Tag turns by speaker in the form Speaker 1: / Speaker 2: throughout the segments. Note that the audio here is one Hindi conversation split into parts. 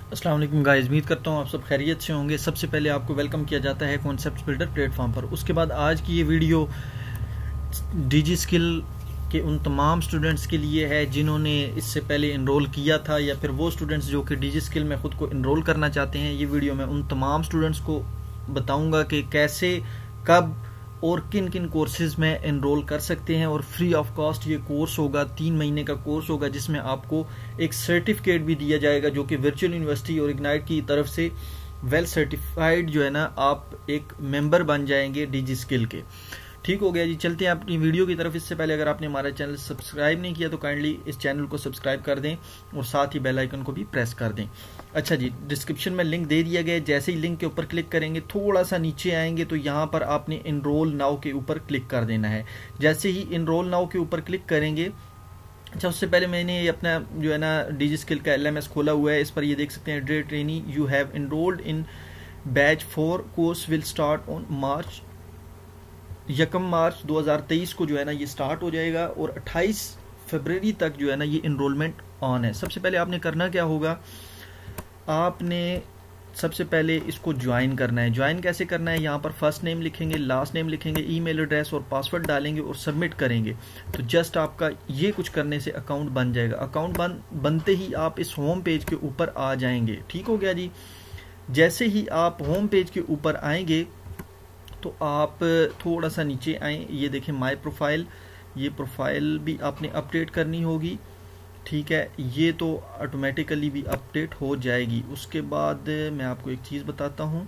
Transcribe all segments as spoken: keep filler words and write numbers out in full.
Speaker 1: अस्सलाम वालेकुम गाइस, उम्मीद करता हूँ आप सब खैरियत से होंगे। सबसे पहले आपको वेलकम किया जाता है कॉन्सेप्ट बिल्डर प्लेटफॉर्म पर। उसके बाद आज की ये वीडियो डीजी स्किल के उन तमाम स्टूडेंट्स के लिए है जिन्होंने इससे पहले इनरोल किया था, या फिर वो स्टूडेंट्स जो कि डीजी स्किल में ख़ुद को इनरोल करना चाहते हैं। ये वीडियो मैं उन तमाम स्टूडेंट्स को बताऊँगा कि कैसे, कब और किन किन कोर्सेज में एनरोल कर सकते हैं। और फ्री ऑफ कॉस्ट ये कोर्स होगा, तीन महीने का कोर्स होगा, जिसमें आपको एक सर्टिफिकेट भी दिया जाएगा जो कि वर्चुअल यूनिवर्सिटी और इग्नाइट की तरफ से वेल सर्टिफाइड जो है ना, आप एक मेंबर बन जाएंगे डीजी स्किल के। ठीक हो गया जी, चलते हैं अपनी वीडियो की तरफ। इससे पहले अगर आपने हमारा चैनल सब्सक्राइब नहीं किया तो काइंडली इस चैनल को सब्सक्राइब कर दें और साथ ही बेल आइकन को भी प्रेस कर दें। अच्छा जी, डिस्क्रिप्शन में लिंक दे दिया गया है। जैसे ही लिंक के ऊपर क्लिक करेंगे, थोड़ा सा नीचे आएंगे तो यहाँ पर आपने इनरोल नाउ के ऊपर क्लिक कर देना है। जैसे ही इनरोल नाउ के ऊपर क्लिक करेंगे, अच्छा उससे पहले मैंने ये अपना जो है ना डीजी स्किल का एल एम एस खोला हुआ है। इस पर ये देख सकते हैं, dear trainee you have enrolled in batch four, course will start on March यकम मार्च दो हज़ार तेईस को जो है ना ये स्टार्ट हो जाएगा और अट्ठाईस फरवरी तक जो है ना ये इनरोलमेंट ऑन है। सबसे पहले आपने करना क्या होगा, आपने सबसे पहले इसको ज्वाइन करना है। ज्वाइन कैसे करना है, यहाँ पर फर्स्ट नेम लिखेंगे, लास्ट नेम लिखेंगे, ईमेल एड्रेस और पासवर्ड डालेंगे और सबमिट करेंगे। तो जस्ट आपका ये कुछ करने से अकाउंट बन जाएगा। अकाउंट बन बनते ही आप इस होम पेज के ऊपर आ जाएंगे। ठीक हो गया जी। जैसे ही आप होम पेज के ऊपर आएंगे तो आप थोड़ा सा नीचे आए, ये देखें माय प्रोफाइल, ये प्रोफाइल भी आपने अपडेट करनी होगी। ठीक है, ये तो ऑटोमेटिकली भी अपडेट हो जाएगी। उसके बाद मैं आपको एक चीज़ बताता हूँ,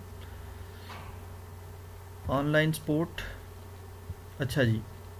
Speaker 1: ऑनलाइन सपोर्ट। अच्छा जी,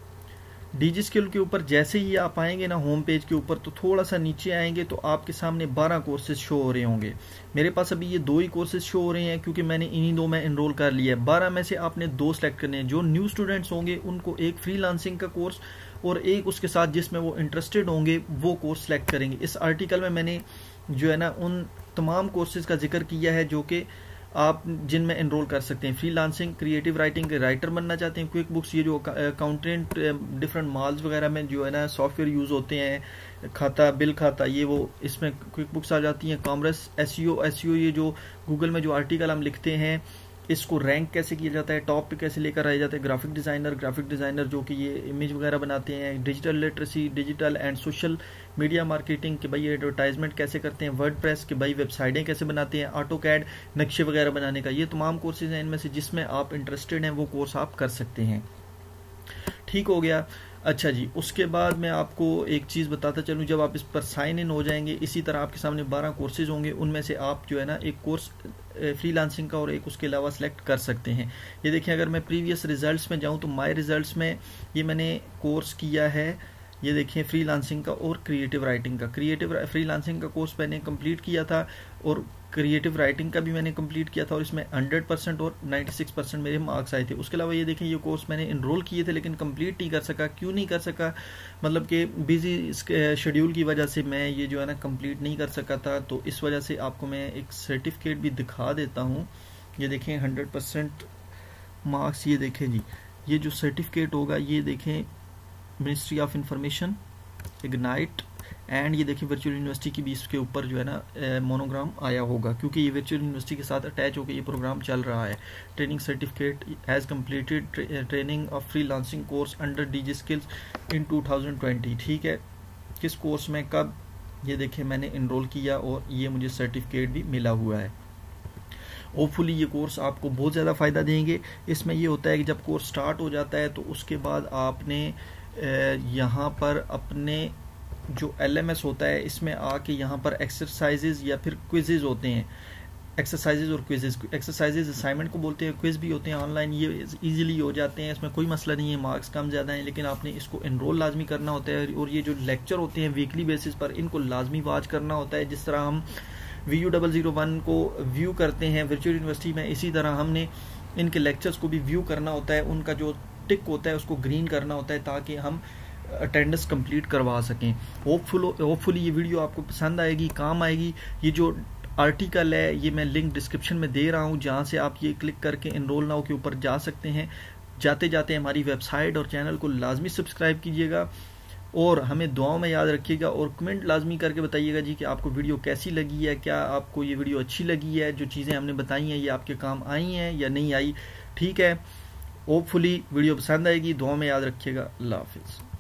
Speaker 1: डीजी स्किल के ऊपर जैसे ही आप आएंगे ना होम पेज के ऊपर, तो थोड़ा सा नीचे आएंगे तो आपके सामने बारह कोर्सेज शो हो रहे होंगे। मेरे पास अभी ये दो ही कोर्सेज शो हो रहे हैं क्योंकि मैंने इन्हीं दो में एनरोल कर लिया है। बारह में से आपने दो सेलेक्ट करने हैं। जो न्यू स्टूडेंट्स होंगे उनको एक फ्रीलांसिंग का कोर्स और एक उसके साथ जिसमें वो इंटरेस्टेड होंगे वो कोर्स सेलेक्ट करेंगे। इस आर्टिकल में मैंने जो है ना उन तमाम कोर्सेज का जिक्र किया है जो कि आप जिनमें एनरोल कर सकते हैं। फ्रीलांसिंग, क्रिएटिव राइटिंग के राइटर बनना चाहते हैं, क्विक बुक्स, ये जो अकाउंटेंट डिफरेंट मॉल्स वगैरह में जो है ना सॉफ्टवेयर यूज़ होते हैं, खाता बिल खाता, ये वो इसमें क्विक बुक्स आ जाती हैं। कॉमर्स, एसईओ, एसईओ ये जो गूगल में जो आर्टिकल हम लिखते हैं इसको रैंक कैसे किया जाता है, टॉप पे कैसे लेकर आया जाता है। ग्राफिक डिज़ाइनर, ग्राफिक डिज़ाइनर जो कि ये इमेज वगैरह बनाते हैं। Digital literacy, digital and social media marketing के भाई एडवर्टाइजमेंट कैसे करते हैं। वर्ड प्रेस के भाई वेबसाइटें कैसे बनाते हैं। ऑटो कैड, नक्शे वगैरह बनाने का, ये तमाम कोर्सेज हैं। इनमें से जिसमें आप इंटरेस्टेड हैं वो कोर्स आप कर सकते हैं। ठीक हो गया। अच्छा जी, उसके बाद मैं आपको एक चीज़ बताता चलूँ, जब आप इस पर साइन इन हो जाएंगे, इसी तरह आपके सामने बारह कोर्सेज होंगे। उनमें से आप जो है ना एक कोर्स फ्रीलांसिंग का और एक उसके अलावा सेलेक्ट कर सकते हैं। ये देखिए, अगर मैं प्रीवियस रिजल्ट्स में जाऊं तो माय रिजल्ट्स में ये मैंने कोर्स किया है, ये देखिए फ्रीलांसिंग का और क्रिएटिव राइटिंग का। क्रिएटिव फ्रीलांसिंग का कोर्स मैंने कंप्लीट किया था और क्रिएटिव राइटिंग का भी मैंने कंप्लीट किया था और इसमें हंड्रेड परसेंट और छियानवे परसेंट मेरे मार्क्स आए थे। उसके अलावा ये देखें, ये कोर्स मैंने इनरोल किए थे लेकिन कंप्लीट नहीं कर सका। क्यों नहीं कर सका, मतलब कि बिजी शेड्यूल की वजह से मैं ये जो है ना कंप्लीट नहीं कर सका था। तो इस वजह से आपको मैं एक सर्टिफिकेट भी दिखा देता हूँ। ये देखें हंड्रेड परसेंट मार्क्स, ये देखें जी, ये जो सर्टिफिकेट होगा ये देखें ministry of information, ignite, and ये देखिए वर्चुअल यूनिवर्सिटी की भी इसके ऊपर जो है ना मोनोग्राम आया होगा क्योंकि ये वर्चुअल यूनिवर्सिटी के साथ अटैच होकर ये प्रोग्राम चल रहा है। Training certificate has completed training of freelancing course under digi skills in two thousand twenty. ठीक है, किस कोर्स में कब, ये देखिए मैंने इनरोल किया और ये मुझे सर्टिफिकेट भी मिला हुआ है। होपफुली ये कोर्स आपको बहुत ज़्यादा फ़ायदा देंगे। इसमें ये होता है कि जब कोर्स स्टार्ट हो जाता है तो उसके बाद आपने यहाँ पर अपने जो एल एम एस होता है इसमें आके यहाँ पर एक्सरसाइजेज या फिर क्विजेज होते हैं। एक्सरसाइजेज और क्विजेज, एक्सरसाइजेज असाइनमेंट को बोलते हैं, क्विज भी होते हैं ऑनलाइन, ये इजीली हो जाते हैं, इसमें कोई मसला नहीं है, मार्क्स कम ज़्यादा हैं, लेकिन आपने इसको एनरोल लाजमी करना होता है। और ये जो लेक्चर होते हैं वीकली बेसिस पर, इनको लाजमी वॉच करना होता है। जिस तरह हम V U double zero one को व्यू करते हैं वर्चुअल यूनिवर्सिटी में, इसी तरह हमने इनके लेक्चर्स को भी व्यू करना होता है। उनका जो टिक होता है उसको ग्रीन करना होता है ताकि हम अटेंडेंस कंप्लीट करवा सकें। होपफुल होपफुली ये वीडियो आपको पसंद आएगी, काम आएगी। ये जो आर्टिकल है ये मैं लिंक डिस्क्रिप्शन में दे रहा हूँ, जहाँ से आप ये क्लिक करके एनरोल नाउ के ऊपर जा सकते हैं। जाते जाते हमारी वेबसाइट और चैनल को लाजमी सब्सक्राइब कीजिएगा। और हमें दुआओं में याद रखिएगा, और कमेंट लाजमी करके बताइएगा जी कि आपको वीडियो कैसी लगी है, क्या आपको ये वीडियो अच्छी लगी है, जो चीज़ें हमने बताई हैं ये आपके काम आई हैं या नहीं आई। ठीक है, होपफुली वीडियो पसंद आएगी। दुआओं में याद रखिएगा। अल्लाह हाफिज़।